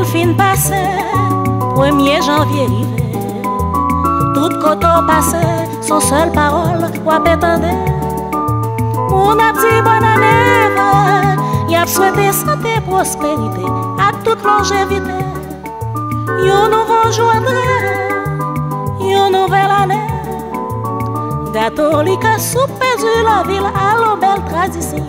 L'el fin passé, 1er janvier rivé. Tout côté passé, son seule parole, ou attendez. Mon a dit bonne année, y a souhaité santé, prospérité, à toute longévité. Yon nouveau jour entré, yon nouvelle année. Catholique a soupé de la ville à la belle tradition.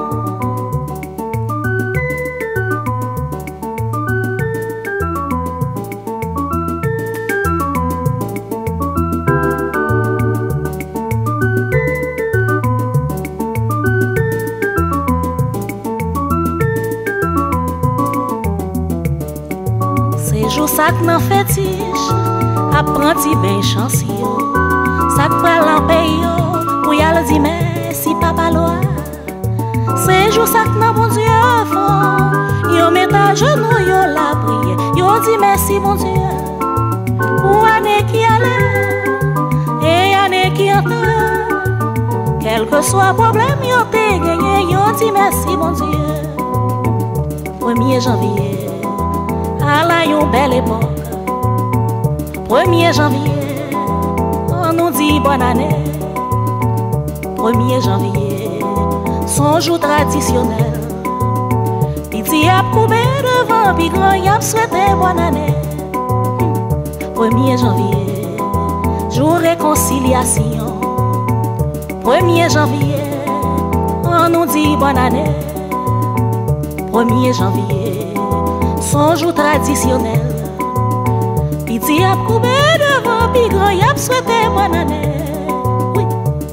C'est jour ça que n'en fétiche, apprenti ben chancy. Ça que pral en pays pour y aller dire merci papa loi. C'est jour ça que bon Dieu font. Yo met à genoux yo la prière. Yo dit merci mon Dieu. Pour année qui allait et année qui entre. Quel que soit problème yo te gagné. Yo dit merci mon Dieu. 1er janvier, à la yon belle époque. 1er janvier, on nous dit bonne année. 1er janvier, son jour traditionnel. Petit a coupé devant, puis grand y a souhaité bonne année. 1er janvier, jour réconciliation. 1er janvier, on nous dit bonne année. 1er janvier, son jour traditionnel. Petit a coupé devant, puis grand y a souhaité bonne année. Oui.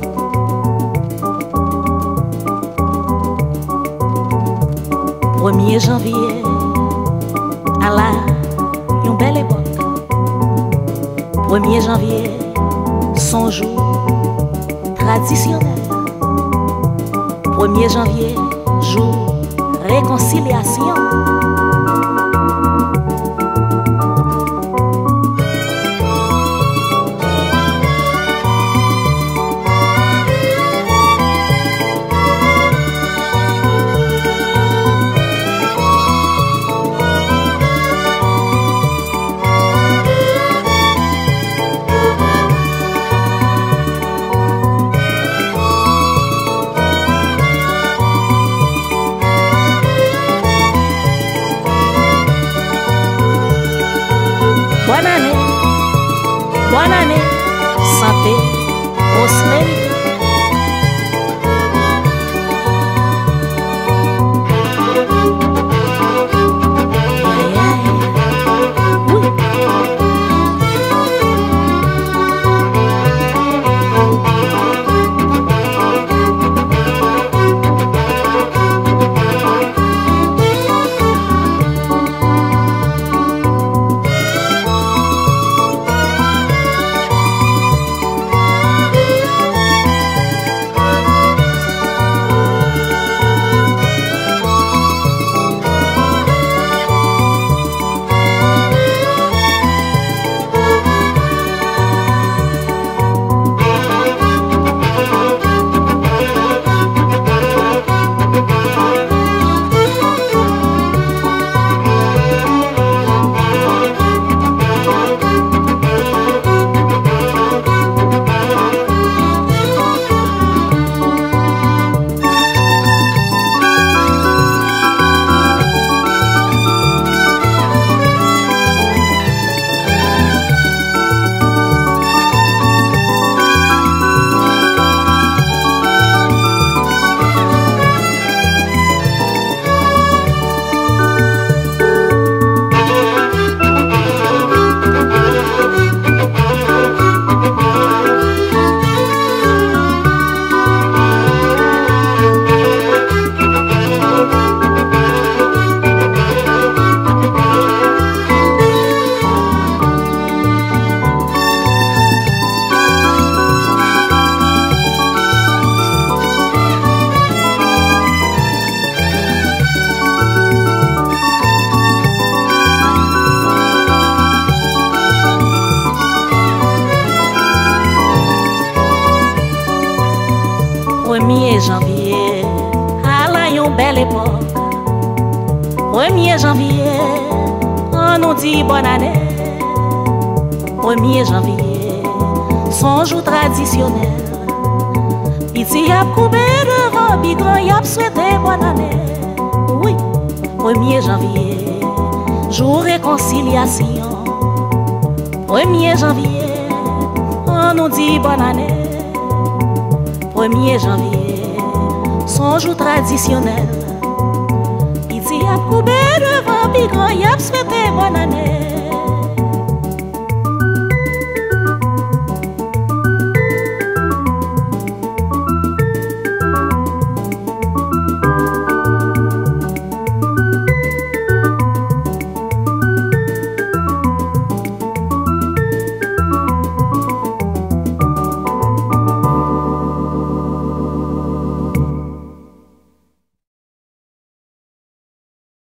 1er janvier, à la une belle époque. 1er janvier, son jour traditionnel. 1er janvier, jour réconciliation. Bonne année, santé, prospérité. Janvier, à la yon belle époque. 1er janvier, on nous dit bonne année. 1er janvier, son jour traditionnel. Piti y a coupé devant bigran, y a souhaité bonne année. Oui, 1er janvier, jour réconciliation. 1er janvier, on nous dit bonne année. 1er janvier, son jour traditionnel. Piti y a coupé devant bigran, y a souhaité bonne année.